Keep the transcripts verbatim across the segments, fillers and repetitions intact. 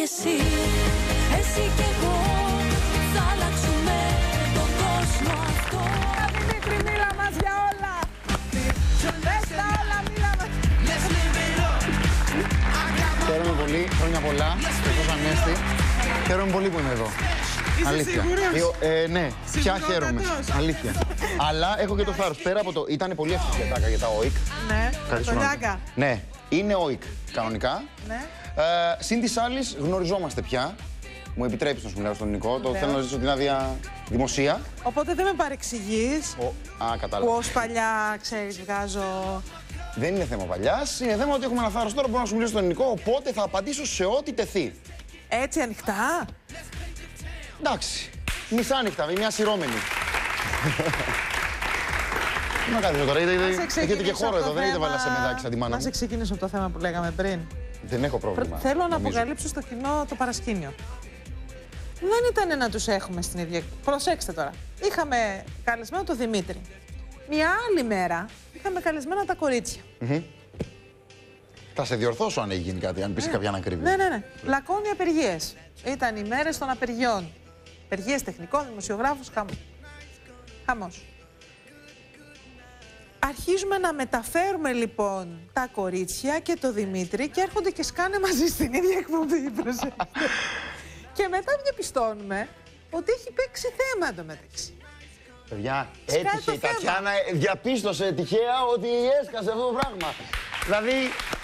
εσύ, εσύ και εγώ θα αλλάξουμε τον κόσμο αυτό. Δημήτρη, μίλα μας για όλα. Πες τα όλα, μίλα μας. Χαίρομαι πολύ, χρόνια πολλά, Χριστός Ανέστη. Χαίρομαι πολύ που είμαι εδώ. Είσαι Αλήθεια. σίγουρος? Ε, ναι, πια χαίρομαι. Σιγουρότατος. Αλήθεια. Αλλά έχω και το θάρρος. Πέρα από το. Ήταν πολύ ευτυχιατάκα για τα Ο Ε Ι Κ. Ναι, Καλή το σου Λιάγκα. Ναι, είναι Ο Ε Ι Κ κανονικά. Ναι. Ε, συν της άλλης γνωριζόμαστε πια. Μου επιτρέπεις να σου μιλάω στον Νικό. Το θέλω να ζήσω την άδεια δημοσία. Οπότε δεν με παρεξηγείς Ο... Α, που κατάλαβα. ως παλιά, ξέρεις, βγάζω... Δεν είναι θέμα παλιάς. Είναι θέμα ότι έχουμε ένα θάρρος τώρα που μπορώ να σου μιλήσω στον Νικό. Οπότε θα απαντήσω σε ό,τι τεθεί. Έτσι ανοιχτά. Εντάξει. Μισάνυχτα, μια σειρώμενη. Τι να κάνετε τώρα, έχετε και χώρο εδώ, δεν έχετε βάλει σε μεδάκι σαν τη μάνα Να μου. σε ξεκινήσω από το θέμα που λέγαμε πριν. Δεν έχω πρόβλημα. Θέλω να νομίζω. αποκαλύψω στο κοινό το παρασκήνιο. Δεν ήταν να τους έχουμε στην ίδια... Προσέξτε τώρα. Είχαμε καλεσμένο τον Δημήτρη. Μια άλλη μέρα είχαμε καλεσμένα τα κορίτσια. Mm-hmm. Θα σε διορθώσω αν έχει γίνει κάτι, αν πεις Ναι. κάποια ανακρίβεια. Ναι, ναι, ναι. Λακώνει απεργίες. Ήταν οι μέρες των απεργιών. Απεργίες τεχνικών, δημοσιογράφους, χαμό. Χαμός. Αρχίζουμε να μεταφέρουμε λοιπόν τα κορίτσια και το Δημήτρη και έρχονται και σκάνε μαζί στην ίδια εκπομπή. Προσέξτε. Και μετά διαπιστώνουμε ότι έχει παίξει θέμα εντωμεταξύ. Παιδιά, Σκάει έτυχε το η θέμα. Τατιάνα, διαπίστωσε τυχαία ότι έσκασε αυτό το πράγμα. Δηλαδή,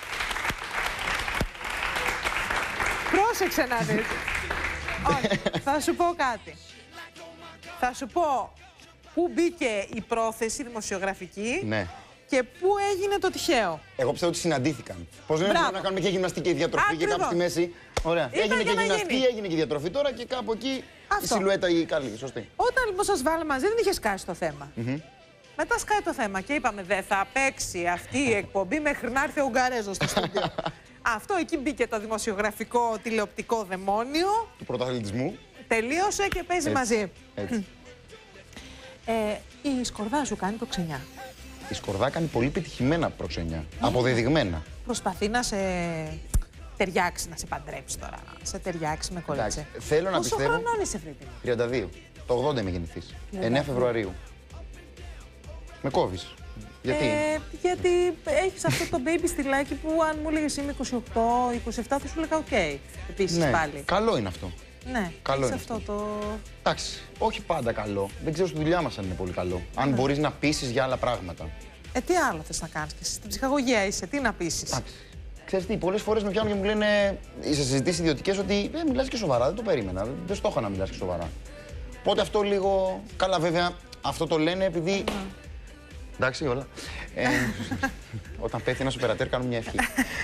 Πρόσεξε να δεις. Όχι, θα σου πω κάτι. Θα σου πω πού μπήκε η πρόθεση δημοσιογραφική ναι. και πού έγινε το τυχαίο. Εγώ πιστεύω ότι συναντήθηκαν. Πώς δεν Μπράβο. μπορούμε να κάνουμε και γυμναστική και διατροφή και κάπου στη Ακριβώς. μέση. Ωραία. Ήταν έγινε για και να γυμναστική, γίνει. έγινε και διατροφή τώρα και κάπου εκεί Αυτό. η σιλουέτα η καλή. Σωστή. Όταν λοιπόν σας βάλαμε μαζί δεν είχε σκάσει το θέμα. Mm-hmm. Μετά σκάει το θέμα και είπαμε δεν θα παίξει αυτή η εκπομπή μέχρι να έρθει ο Ουγγαρέζος στο στούντιο. Αυτό εκεί μπήκε το δημοσιογραφικό τηλεοπτικό δαιμόνιο. Του πρωταθλητισμού. Τελείωσε και παίζει Έτσι. μαζί. Έτσι. Ε, η Σκορδά σου κάνει προξενιά. Η Σκορδά κάνει πολύ πετυχημένα προξενιά. Αποδεδειγμένα. Προσπαθεί να σε ταιριάξει, να σε παντρέψει τώρα. Να σε ταιριάξει με κορίτσι. Εντάξει, θέλω να Πόσο πιστεύω. χρονών είσαι αυτή τη στιγμή? τριάντα δύο. Το ογδόντα είμαι γεννηθής. εννέα Φεβρουαρίου. Με κόβεις. Γιατί. Ε, γιατί έχεις αυτό το baby στυλάκι που αν μου έλεγες είμαι είκοσι οκτώ, είκοσι επτά θα σου έλεγα οκ. Επίσης ναι, πάλι. καλό είναι αυτό. Ναι, Καλό έχεις είναι αυτό το... Εντάξει, όχι πάντα καλό. Δεν ξέρω στη δουλειά μας αν είναι πολύ καλό. Αν Ναι. μπορείς να πείσεις για άλλα πράγματα. Ε, τι άλλο θες να κάνεις και εσύ στην ψυχαγωγία είσαι, τι να πείσεις. Εντάξει. Ξέρεις τι, πολλές φορές με πιάνουν και μου λένε σε συζητήσεις ιδιωτικές ότι ε, μιλάς και σοβαρά. Δεν το περίμενα. Δεν, δεν στο είχα να μιλάς και σοβαρά. Οπότε αυτό λίγο. Καλά, βέβαια, αυτό το λένε επειδή. Εντάξει, όλα. Ε, όταν πέφτει ένας οπερατέρ, κάνουν μια ευχή.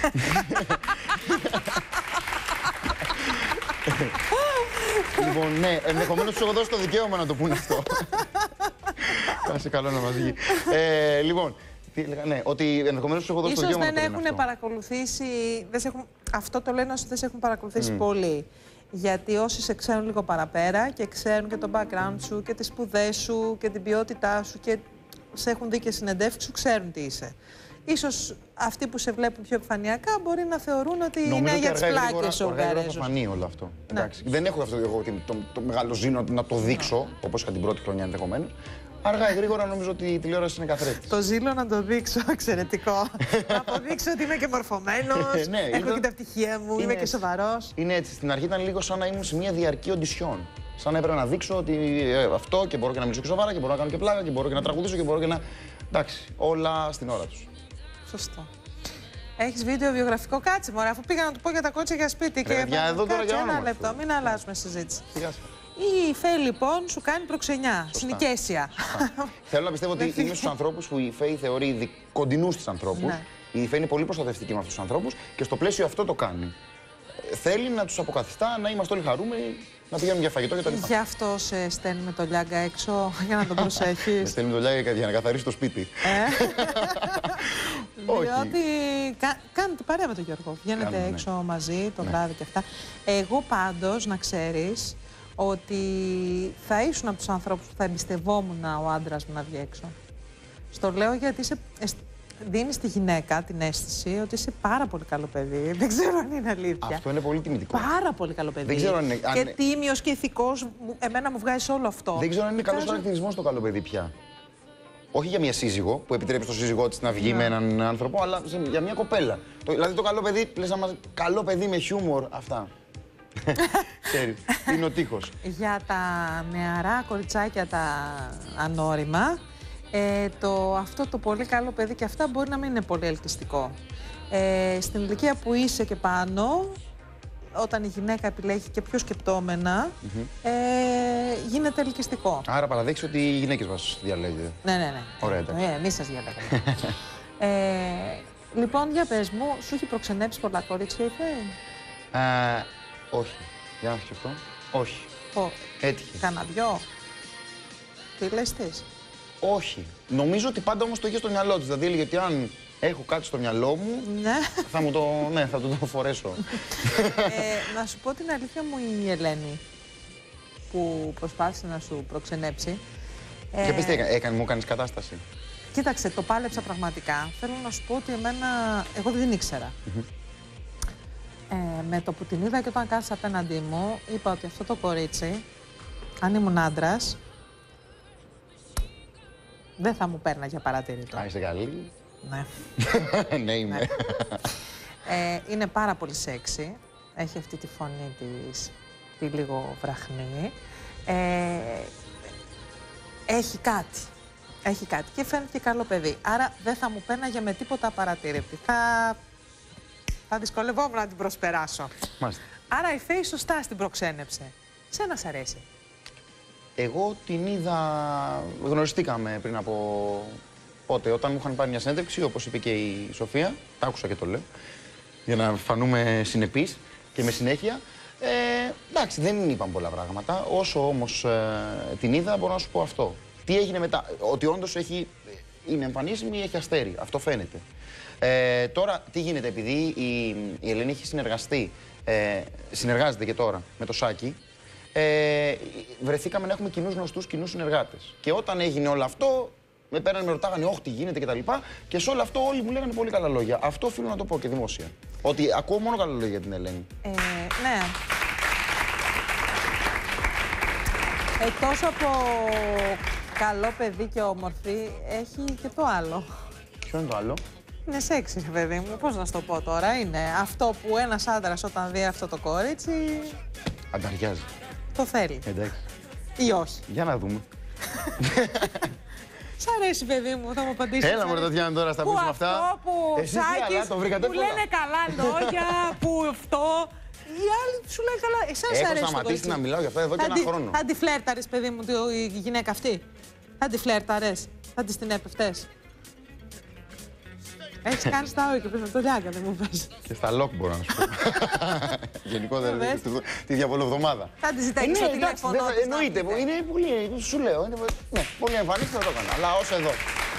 Λοιπόν, ναι, ενδεχομένως τους έχω δώσει το δικαίωμα να το πούνε αυτό. Θα είσαι καλό να μας βγει. Ε, λοιπόν, τι έλεγα, ναι, ότι ενδεχομένως τους έχω δώσει το Ίσως δικαίωμα δεν να το πούνε έχουν αυτό. παρακολουθήσει, δεν σε έχουν, αυτό το λένε όσοι δεν σε έχουν παρακολουθήσει πολύ. Γιατί όσοι σε ξέρουν λίγο παραπέρα και ξέρουν και το background σου και τις σπουδές σου και την ποιότητά σου και σε έχουν δει και συνεντεύξεις σου, ξέρουν τι είσαι. Ίσως αυτοί που σε βλέπουν πιο επιφανειακά μπορεί να θεωρούν ότι Νομίζω είναι ότι για τις αργά ή γρήγορα- πλάκες ο αργά ή γρήγορα θα Ουγγαρέζος. φανεί όλο αυτό. Ναι. Εντάξει. Δεν έχω αυτό εγώ την- το, το μεγάλο ζήνο να το δείξω, όπως είχα την πρώτη χρονιά ενδεχομένως. Αργά ή γρήγορα νομίζω ότι η τηλεόραση είναι καθρέφτης. Το ζήλο να το δείξω, εξαιρετικό. Να αποδείξω ότι είμαι και μορφωμένος, Ναι, έχω ήταν- και τα πτυχία μου, είναι είμαι και έτσι. σοβαρός. Είναι έτσι. Στην αρχή ήταν λίγο σαν να ήμουν σε μια διαρκή οντισιόν. Σαν να έπρεπε να δείξω ότι ε, αυτό και μπορώ και να μιλήσω και σοβαρά και μπορώ να κάνω και πλάκα και μπορώ και να τραγουδήσω και μπορώ και να. Εντάξει, όλα στην ώρα τους. Σωστό. Έχεις βίντεο βιογραφικό, κάτσε μωρέ, αφού πήγα να του πω για τα κότσια για σπίτι. Ρε, παιδιά, εδώ τώρα κάτσε για ένα όνομα λεπτό, του. μην αλλάζουμε συζήτηση. Σιγά σιγά. Η Φέη λοιπόν σου κάνει προξενιά, συνοικέσια. Θέλω να πιστεύω ότι είμαι στους ανθρώπους που η Φέη θεωρεί δι... κοντινούς της ανθρώπους. Ναι. Η Φέη είναι πολύ προστατευτική με αυτούς τους ανθρώπους και στο πλαίσιο αυτό το κάνει. Ε, Θέλει να τους αποκαθιστά, να είμαστε όλοι χαρούμενοι, να πηγαίνουμε για φαγητό κτλ. Γι' αυτό σε στέλνουμε το Λιάγκα έξω για να τον Με προσέχεις. στέλνει το Λιάγκα για να καθαρίσει το σπίτι. Ε. Όχι. Διότι κα, κάνετε παρέα με τον Γιώργο. Βγαίνετε Κάνουμε, ναι. έξω μαζί το Ναι. βράδυ και αυτά. Εγώ πάντως να ξέρεις ότι θα ήσουν από τους ανθρώπους που θα εμπιστευόμουν ο άντρας μου να βγει έξω. Στο λέω γιατί είσαι εσ- δίνει στη γυναίκα την αίσθηση ότι είσαι πάρα πολύ καλό παιδί. Δεν ξέρω αν είναι αλήθεια. Αυτό είναι πολύ τιμητικό. Πάρα πολύ καλό παιδί. Δεν ξέρω αν είναι. Και αν... τίμιος και ηθικός, εμένα μου βγάζει όλο αυτό. Δεν ξέρω αν είναι καλός Βγάζω... χαρακτηρισμός το καλό παιδί πια. Όχι για μια σύζυγο που επιτρέπει στον σύζυγό της να βγει Ναι. με έναν άνθρωπο, αλλά για μια κοπέλα. Το, δηλαδή το καλό παιδί, λες να μας... καλό παιδί με χιούμορ, αυτά. Ξέρεις, είναι ο τείχος. Για τα νεαρά κοριτσάκια τα ανώριμα, ε, το, αυτό το πολύ καλό παιδί και αυτά μπορεί να μην είναι πολύ ελκυστικό. Ε, στην ηλικία που είσαι και πάνω, όταν η γυναίκα επιλέγει και πιο σκεπτόμενα, mm-hmm. ε, γίνεται ελκυστικό. Άρα παραδέχεις ότι οι γυναίκες μας διαλέγετε. Ναι, ναι, ναι. Ωραία, εντάξει. Ε, εμείς σας διαλέγουμε. ε, λοιπόν, για πες μου, σου έχει προξενέψει πολλά κορίτσια η Φέη? Ε, όχι. Για να σκεφτώ. Όχι. Oh. Έτυχε. Κάνα δυο. Τι λες της? Όχι. Νομίζω ότι πάντα όμως το είχε στο μυαλό της. Δηλαδή έλεγε ότι αν έχω κάτι στο μυαλό μου, Ναι. θα μου το, ναι, θα το, το φορέσω. ε, να σου πω την αλήθεια μου η Ελένη, που προσπάθησε να σου προξενέψει. Και πες τι έκανε, έκανε, μου έκανες κατάσταση. Κοίταξε, το πάλεψα πραγματικά. Θέλω να σου πω ότι εμένα, εγώ δεν την ήξερα. Mm-hmm. Ε, με το που την είδα και όταν κάθισα απέναντί μου, είπα ότι αυτό το κορίτσι, αν ήμουν άντρας, δεν θα μου πέρναγε παρατηρητό. Α, είσαι καλή. Ναι. Ναι, είμαι. Ε, είναι πάρα πολύ σεξι. Έχει αυτή τη φωνή της, τη λίγο βραχνή. Ε, έχει κάτι. Έχει κάτι και φαίνεται και καλό παιδί. Άρα δεν θα μου πέρναγε με τίποτα απαρατήρητη. Θα, θα δυσκολευόμουν να την προσπεράσω. Μάλιστα. Άρα η Φέη σωστά στην προξένεψε. Σένα σ' αρέσει? Εγώ την είδα, γνωριστήκαμε πριν από πότε, όταν μου είχαν πάρει μια συνέντευξη, όπως είπε και η Σοφία, τα άκουσα και το λέω, για να φανούμε συνεπείς και με συνέχεια. Ε, εντάξει, δεν είπαν πολλά πράγματα, όσο όμως ε, την είδα μπορώ να σου πω αυτό. Τι έγινε μετά, ότι όντως έχει, είναι εμφανίσιμη ή έχει αστέρι, αυτό φαίνεται. Ε, τώρα, τι γίνεται, επειδή η, η Ελένη έχει συνεργαστεί, ε, συνεργάζεται και τώρα με το Σάκη, ε, βρεθήκαμε να έχουμε κοινούς γνωστούς, κοινούς συνεργάτες. Και όταν έγινε όλο αυτό, με πέρανε, με ρωτάγανε, όχι, τι γίνεται κτλ. Και, και σε όλο αυτό όλοι μου λέγανε πολύ καλά λόγια. Αυτό οφείλω να το πω και δημόσια. Ότι ακούω μόνο καλά λόγια για την Ελένη. Ε, ναι. Εκτός από καλό παιδί και όμορφη, έχει και το άλλο. Ποιο είναι το άλλο? Είναι σεξι, ρε παιδί μου. Πώς να σου το πω τώρα. Είναι αυτό που ένας άντρας όταν δει αυτό το κορίτσι, Ανταριάζει. το θέλει. Εντάξει. Ή όχι. Για να δούμε. Σ' αρέσει, παιδί μου, θα μου απαντήσεις. Έλα, μωρέ, Τατιάνα, τώρα στα πεις με αυτά. Αυτό που Εσείς τι Σάκης, άλλα, το βρήκατε που εύκολα. λένε καλά λόγια, που αυτό. Οι άλλοι σου λένε καλά. Εσάς σ' Έχω αρέσει το σταματήσει κορίτσι. να μιλάω για αυτά εδώ και Θα ένα τη- χρόνο. Θα τη φλέρταρες, παιδί μου, το- η γυναίκα αυτή. Θα τη φλέρταρες. Θα τη την έπεφτες. Έχεις κάνει στα όχι, πες με το Λιάγκα, δεν μου πες. Και στα lock μπορώ να σου πω. Γενικότερα, Βες. τη- τη διαβολοβδομάδα. Θα τη ζητάει Ε, στο ναι, εντάξει, τηλέφωνο δεν θα- της να εννοείται. πείτε. Είναι πολύ, σου λέω, είναι, ναι, πολύ εμφανής θα το έκανα. Αλλά όσο εδώ.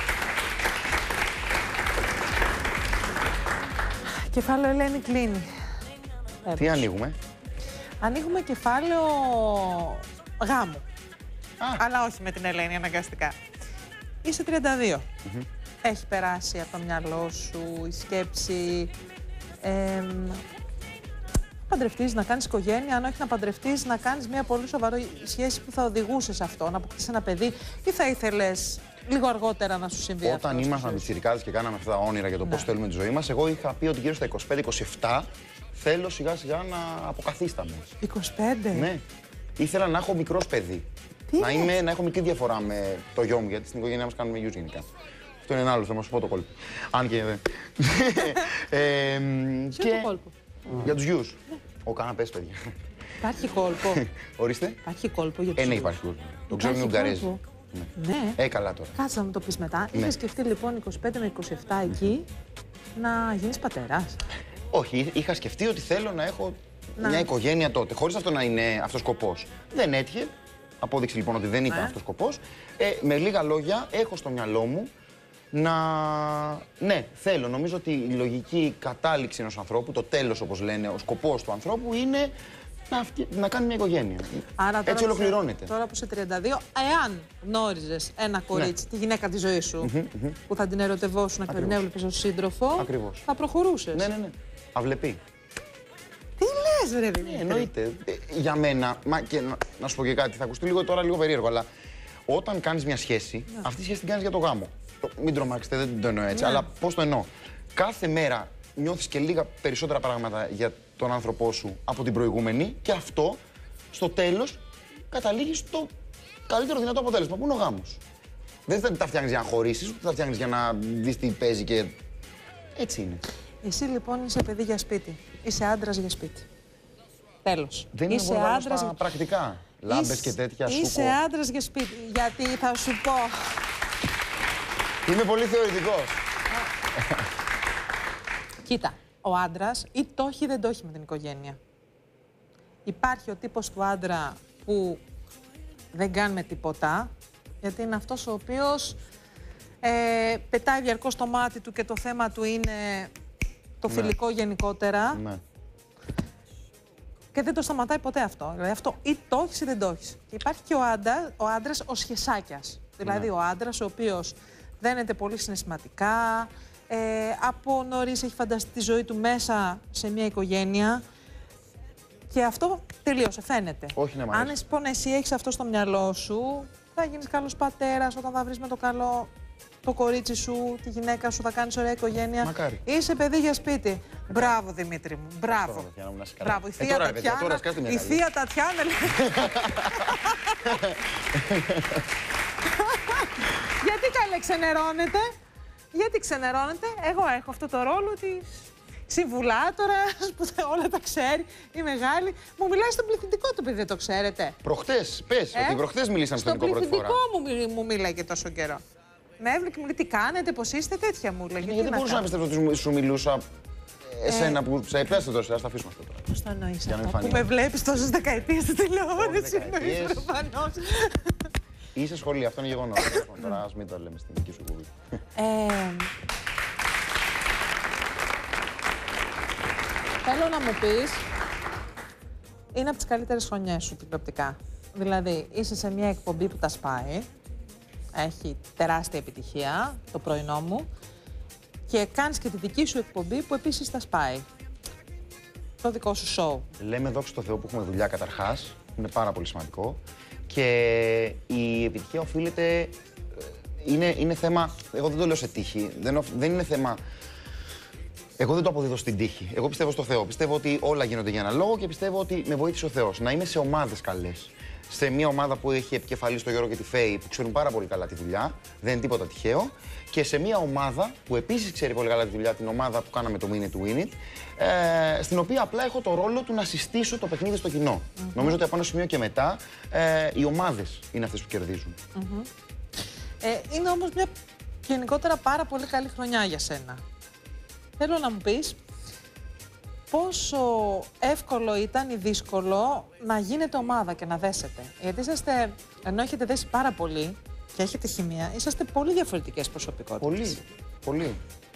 Κεφάλαιο Ελένη κλείνει. Τι ανοίγουμε? Ανοίγουμε κεφάλαιο γάμου. Α. Αλλά όχι με την Ελένη αναγκαστικά. Είσαι τριάντα δύο. Έχει περάσει από το μυαλό σου η σκέψη ε, να παντρευτείς, να κάνεις οικογένεια, αν όχι να παντρευτείς, να κάνεις μια πολύ σοβαρή σχέση που θα οδηγούσε σε αυτό, να αποκτήσεις ένα παιδί, ή θα ήθελες λίγο αργότερα να σου συμβεί αυτό? Όταν ήμασταν πιτσιρικάδες και κάναμε αυτά τα όνειρα για το πώς Ναι. θέλουμε τη ζωή μας, εγώ είχα πει ότι γύρω στα είκοσι πέντε είκοσι επτά θέλω σιγά σιγά να αποκαθίσταμαι. είκοσι πέντε. Ναι. Ήθελα να έχω μικρός παιδί. Τι Να, λες? είμαι, να έχω μικρή διαφορά με το γιο μου, γιατί στην οικογένειά μας κάνουμε γιους γενικά. Αυτό είναι ένα άλλο θέμα, σου πω το κόλπο. Αν και δεν. ε, Ποιο είναι το κόλπο? Για τους γιους. Ο καναπές, παιδιά. Υπάρχει κόλπο. Ορίστε. Υπάρχει κόλπο για Ε, τους ναι, γιους. υπάρχει κόλπο. Το ξέρω είναι Υπάρχει Ουγγαρέζοι. κόλπο. Ναι. Ναι. Ε, καλά τώρα. Κάτσε να μου το πεις μετά. Ναι. Είχες σκεφτεί λοιπόν είκοσι πέντε με είκοσι επτά εκεί να γίνεις πατέρας. Όχι, είχα σκεφτεί ότι θέλω να έχω Να. μια οικογένεια τότε, χωρίς αυτό να είναι αυτός σκοπός. Δεν έτυχε. Απόδειξε λοιπόν ότι δεν ήταν Ναι. αυτός σκοπός. Ε, με λίγα λόγια, έχω στο μυαλό μου να. Ναι, θέλω. Νομίζω ότι η λογική κατάληξη ενός ανθρώπου, το τέλος όπως λένε, ο σκοπός του ανθρώπου είναι να, αυτή, να κάνει μια οικογένεια. Άρα, έτσι ολοκληρώνεται. Τώρα που είσαι τριάντα δύο, εάν γνώριζες ένα κορίτσι, ναι. τη γυναίκα της ζωής σου, mm-hmm, mm-hmm. που θα την ερωτευόσουν και θα την έβλεπες ως σύντροφο, ακριβώς. θα προχωρούσες. Ναι, ναι, ναι. Αυλεπή. Τι λες, ρε Δημήτρη. Ναι, εννοείται. Για μένα, μα και να, να σου πω και κάτι, θα ακουστεί λίγο τώρα λίγο περίεργο, αλλά όταν κάνεις μια σχέση, ναι. αυτή η σχέση την κάνεις για το γάμο. Μην τρομάξετε, δεν το εννοώ έτσι, ναι. αλλά πώς το εννοώ. Κάθε μέρα νιώθεις και λίγα περισσότερα πράγματα για τον άνθρωπό σου από την προηγούμενη και αυτό στο τέλος καταλήγει στο καλύτερο δυνατό αποτέλεσμα που είναι ο γάμος. Δεν θα τα φτιάχνεις για να χωρίσεις, ούτε τα φτιάχνεις για να δεις τι παίζει και. Έτσι είναι. Εσύ λοιπόν είσαι παιδί για σπίτι. Είσαι άντρας για σπίτι. Τέλος. Δεν είναι μόνο άντρας στα πρακτικά. Λάμπες είσαι... και τέτοια σου. Είσαι άντρας για σπίτι. Γιατί θα σου πω. Είμαι πολύ θεωρητικός. Κοίτα, ο άντρας ή το έχει ή δεν το έχει με την οικογένεια. Υπάρχει ο τύπος του άντρα που δεν κάνει με τίποτα, γιατί είναι αυτός ο οποίος ε, πετάει διαρκώς το μάτι του και το θέμα του είναι το φιλικό ναι. γενικότερα. Ναι. Και δεν το σταματάει ποτέ αυτό. Δηλαδή αυτό ή το έχεις ή δεν το έχεις. Και υπάρχει και ο, άντρα, ο άντρας ο σχεσάκιας. Δηλαδή ναι. ο άντρας ο οποίος δένεται πολύ συναισθηματικά, ε, από νωρίς έχει φανταστεί τη ζωή του μέσα σε μια οικογένεια και αυτό τελείωσε, φαίνεται. Όχι, ναι, αν λοιπόν εσύ έχεις αυτό στο μυαλό σου, θα γίνεις καλός πατέρας όταν θα βρεις με το καλό το κορίτσι σου, τη γυναίκα σου, θα κάνεις ωραία οικογένεια. Μακάρι. Είσαι παιδί για σπίτι. Μπράβο Δημήτρη μου, μπράβο. Μπράβο, η θεία ε, Τατιάνα, η θεία Τατιάνα γιατί καλέ ξενερώνετε, γιατί ξενερώνετε, εγώ έχω αυτό το ρόλο της συμβουλάτορας που όλα τα ξέρει, η μεγάλη. Μου μιλάει στον πληθυντικό του, επειδή δεν το ξέρετε. Προχτές, πες, ε? ότι προχτές μιλήσαμε στον πληθυντικό πρώτη φορά. Στο πληθυντικό μου, μου μιλάει και τόσο καιρό. Με έβλεπε και μου λέει τι κάνετε, πώς είστε, τέτοια μου λέει. Γιατί δεν μπορούσα να πιστεύω ότι σου μιλούσα εσένα ε... που σε επέστε τόσο, ας τα αφήσουμε αυτό τώρα. Πώς το εννοείς αυτό, που με βλέπεις τόσες δεκαετίες στη τηλεόραση, προφανώς. Είσαι σχολή, αυτό είναι γεγονός. Τώρα ας μην το λέμε στην δική σου κουβή. Θέλω να μου πεις, είναι από τις καλύτερες χρονιές σου τηλεοπτικά. Δηλαδή, είσαι σε μια εκπομπή που τα σπάει, έχει τεράστια επιτυχία, το πρωινό μου, και κάνεις και τη δική σου εκπομπή που επίσης τα σπάει. Το δικό σου σοου. Λέμε δόξα τω Θεώ που έχουμε δουλειά καταρχάς, είναι πάρα πολύ σημαντικό. Και η επιτυχία οφείλεται, είναι, είναι θέμα, εγώ δεν το λέω σε τύχη, δεν, δεν είναι θέμα, εγώ δεν το αποδίδω στην τύχη. Εγώ πιστεύω στο Θεό, πιστεύω ότι όλα γίνονται για ένα λόγο και πιστεύω ότι με βοήθησε ο Θεός. Να είμαι σε ομάδες καλές. Σε μια ομάδα που έχει επικεφαλής τον Γιώργο και τη Φέη, που ξέρουν πάρα πολύ καλά τη δουλειά, δεν είναι τίποτα τυχαίο. Και σε μια ομάδα που επίσης ξέρει πολύ καλά τη δουλειά, την ομάδα που κάναμε το Win It to Win It, ε, στην οποία απλά έχω το ρόλο του να συστήσω το παιχνίδι στο κοινό. Mm-hmm. Νομίζω ότι από ένα σημείο και μετά ε, οι ομάδες είναι αυτές που κερδίζουν. Mm-hmm. ε, είναι όμως μια γενικότερα πάρα πολύ καλή χρονιά για σένα. Θέλω να μου πεις πόσο εύκολο ήταν ή δύσκολο να γίνετε ομάδα και να δέσετε. Γιατί είσαστε, ενώ έχετε δέσει πάρα πολύ και έχετε χημεία, είσαστε πολύ διαφορετικές προσωπικότητες. Πολύ, πολύ.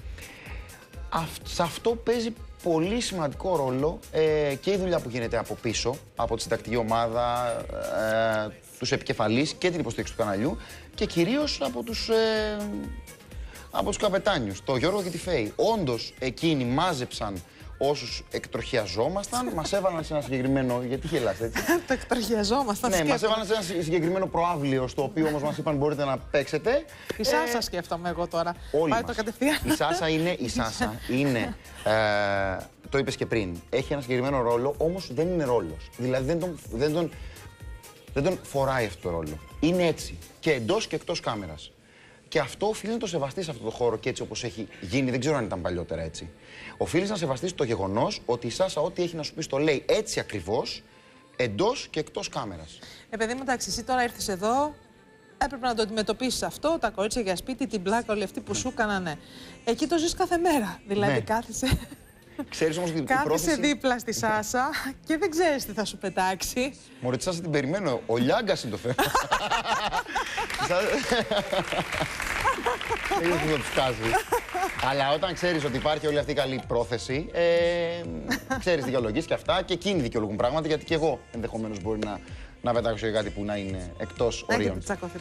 Αυτ, σε αυτό παίζει πολύ σημαντικό ρόλο ε, και η δουλειά που γίνεται από πίσω, από τη συντακτική ομάδα, ε, τους επικεφαλείς και την υποστήριξη του καναλιού και κυρίως από τους, ε, από τους καπετάνιους, το Γιώργο και τη Φέη. Όντως, εκείνοι μάζεψαν όσους εκτροχιαζόμασταν, μας έβαλαν σε ένα συγκεκριμένο. Γιατί γελάς έτσι? Το εκτροχιαζόμασταν. Ναι, μας έβαλαν σε ένα συγκεκριμένο προαύλιο, στο οποίο όμως μας είπαν μπορείτε να παίξετε. Η Σάσα ε... σκέφτομαι εγώ τώρα. Όλοι Πάει μας. Το κατευθείαν. Η Σάσα είναι, η Σάσα είναι ε, το είπες και πριν, έχει ένα συγκεκριμένο ρόλο, όμως δεν είναι ρόλος. Δηλαδή δεν τον, δεν τον, δεν τον φοράει αυτό το ρόλο. Είναι έτσι και εντός και εκτός κάμερας. Και αυτό οφείλει να το σεβαστείς σε αυτό το χώρο και έτσι όπως έχει γίνει, δεν ξέρω αν ήταν παλιότερα έτσι. Οφείλεις να σεβαστείς το γεγονός ότι η Σάσα ό,τι έχει να σου πει το λέει έτσι ακριβώς, εντός και εκτός κάμερας. Ε, παιδί μου, εντάξει, εσύ τώρα ήρθες εδώ, έπρεπε να το αντιμετωπίσεις αυτό, τα κορίτσια για σπίτι, την πλάκα, όλοι αυτοί που σου έκανανε. Εκεί το ζεις κάθε μέρα. Δηλαδή, ναι. κάθισε. Ξέρεις όμως ότι κάθισε πρόθεση... δίπλα στη Σάσα και δεν ξέρεις τι θα σου πετάξει. Μωρέ, τη Σάσα την περιμένω. Ο Λιάγκας είναι το θέμα. Έχεις να τους κάζει. Αλλά όταν ξέρεις ότι υπάρχει όλη αυτή η καλή πρόθεση, ε, ξέρεις δικαιολογείς και αυτά και εκείνοι δικαιολογούν πράγματα, γιατί και εγώ ενδεχομένως μπορεί να, να πετάξω για κάτι που να είναι εκτός Να ορίων. έχετε τσακωθεί